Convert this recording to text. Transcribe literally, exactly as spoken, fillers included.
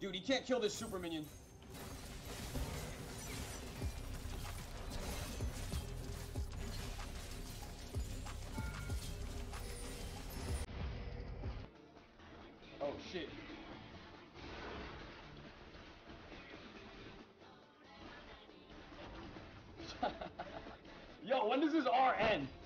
Dude, he can't kill this super minion. Oh shit. Yo, when does this R end?